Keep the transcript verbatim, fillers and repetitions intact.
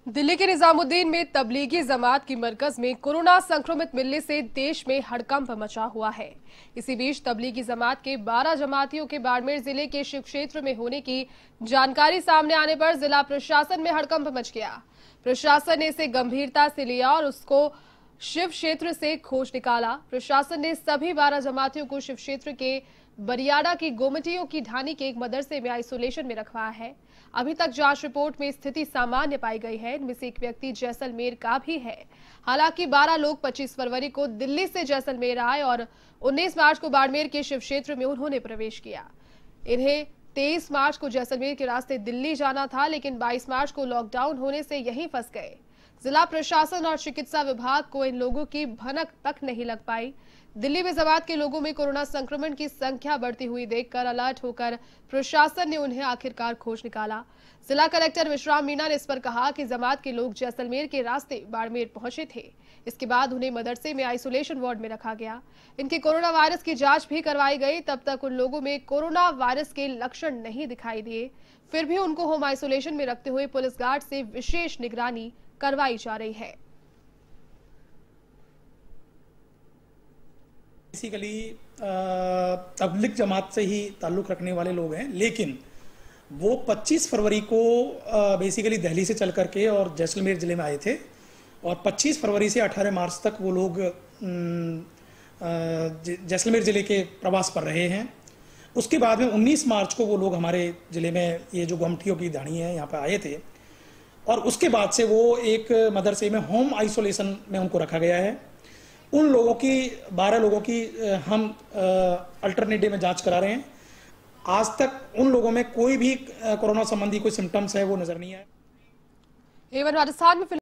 दिल्ली के निजामुद्दीन में तबलीगी जमात की मरकज में कोरोना संक्रमित मिलने से देश में हड़कंप मचा हुआ है। इसी बीच तबलीगी जमात के बारह जमातियों के बाड़मेर जिले के शिव क्षेत्र में होने की जानकारी सामने आने पर जिला प्रशासन में हड़कंप मच गया। प्रशासन ने इसे गंभीरता से लिया और उसको शिव क्षेत्र से खोज निकाला। प्रशासन ने सभी बारह जमातियों को शिव क्षेत्र के बरियाडा की गोमटियों की ढानी के एक मदरसे में आइसोलेशन में रखवाया है। अभी तक जांच रिपोर्ट में स्थिति सामान्य पाई गई है। इनमें से एक व्यक्ति जैसलमेर का भी है। हालांकि बारह लोग पच्चीस फरवरी को दिल्ली से जैसलमेर आए और उन्नीस मार्च को बाड़मेर के शिव क्षेत्र में उन्होंने प्रवेश किया। इन्हें तेईस मार्च को जैसलमेर के रास्ते दिल्ली जाना था, लेकिन बाईस मार्च को लॉकडाउन होने से यहीं फंस गए। जिला प्रशासन और चिकित्सा विभाग को इन लोगों की भनक तक नहीं लग पाई। दिल्ली में जमात के लोगों में कोरोना संक्रमण की संख्या बढ़ती हुई देखकर अलर्ट होकर प्रशासन ने उन्हें आखिरकार खोज निकाला। जिला कलेक्टर विश्राम मीणा ने इस पर कहा कि जमात के लोग जैसलमेर के रास्ते बाड़मेर पहुंचे थे। इसके बाद उन्हें मदरसे में आइसोलेशन वार्ड में रखा गया। इनके कोरोना वायरस की जांच भी करवाई गई। तब तक उन लोगों में कोरोना वायरस के लक्षण नहीं दिखाई दिए। फिर भी उनको होम आइसोलेशन में रखते हुए पुलिस गार्ड से विशेष निगरानी करवाई जा रही है। बेसिकली तबलीग जमात से ही ताल्लुक़ रखने वाले लोग हैं, लेकिन वो पच्चीस फरवरी को बेसिकली दिल्ली से चल करके और जैसलमेर ज़िले में आए थे और पच्चीस फरवरी से अठारह मार्च तक वो लोग जैसलमेर ज़िले के प्रवास पर रहे हैं। उसके बाद में उन्नीस मार्च को वो लोग हमारे ज़िले में ये जो गोमटियों की ढाणी है यहाँ पर आए थे और उसके बाद से वो एक मदरसे में होम आइसोलेशन में उनको रखा गया है। उन लोगों की बारह लोगों की हम अल्टरनेटिव में जांच करा रहे हैं। आज तक उन लोगों में कोई भी कोरोना संबंधी कोई सिम्टम्स है वो नजर नहीं आए। एवं राजस्थान में